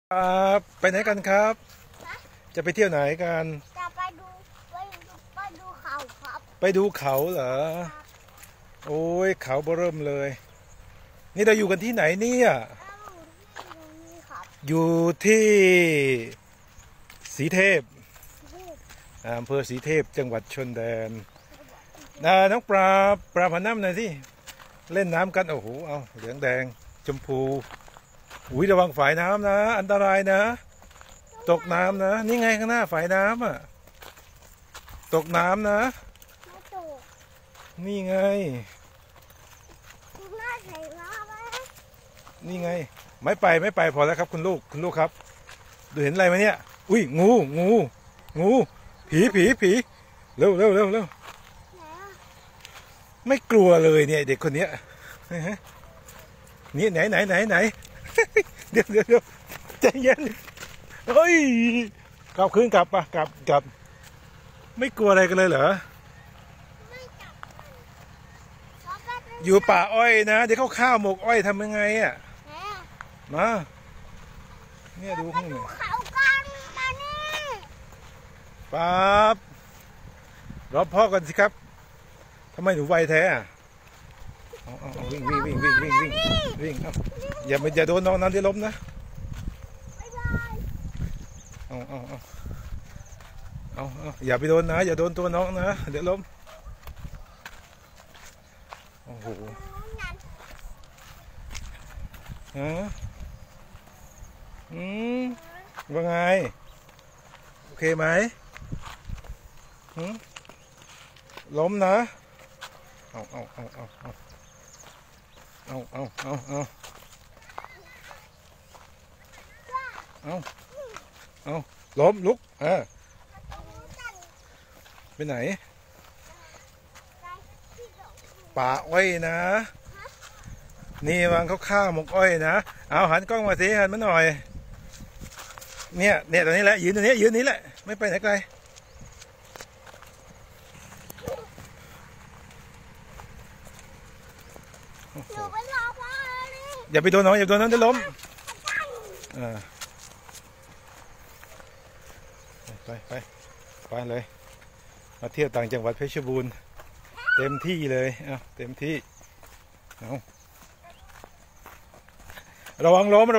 ครับไปไหนกันครับจะไปเที่ยวไหนกันจะไปดูเขาครับไปดูเขาเหรอโอ้ยเขาเบิ่มเลยนี่เราอยู่กันที่ไหนเนี่ยอยู่ที่สีเทพอำเภอสีเทพจังหวัดชลแดนน้องปลาผันน้ำหน่อยสิเล่นน้ำกันโอ้โหเอาเหลืองแดงชมพูอุ้ยระวังฝายน้ำนะอันตรายนะตกน้ำนะนี่ไงข้างหน้าฝายน้ำอ่ะตกน้ำนะไม่ตกนี่ไงน่าใส่น้ำไหมนี่ไงไม่ไปพอแล้วครับคุณลูกครับดูเห็นอะไรไหมเนี่ยอุ้ยงูผีเร็วไม่กลัวเลยเนี่ยเด็กคนเนี้ยนี่ไหนเดี๋ยวใจเย็นเฮ้ยกลับปะกลับไม่กลัวอะไรกันเลยเหรออยู่ป่าอ้อยนะเดี๋ยวเขาข้าวหมกอ้อยทำยังไงอ่ะมาเนี่ยดูข้างในเขากันมานี่ปั๊บรอพ่อกันสิครับทำไมหนูไวแท้อ่ะวิ่งเอาอย่าโดนน้องนั้นที่ล้มนะเอาอย่าไปโดนนะอย่าโดนตัวน้องนะเดี๋ยวล้มโอ้โหฮะว่าไงโอเคไหมล้มนะเอาล้มลุกไปไหนป่าอ้อยนะนี่วางข้าวหมกอ้อยนะเอาหันกล้องมาสิหันมาหน่อยเนี่ยตอนนี้แหละยืนตรงนี้ยืนนี้แหละไม่ไปไหนไกลอย่าไปโดนน้องอย่าโดนน้องจะล้มไปเลยมาเที่ยวต่างจังหวัดเพชรบูรณ์เต็มที่เลยเต็มที่ระวังล้ม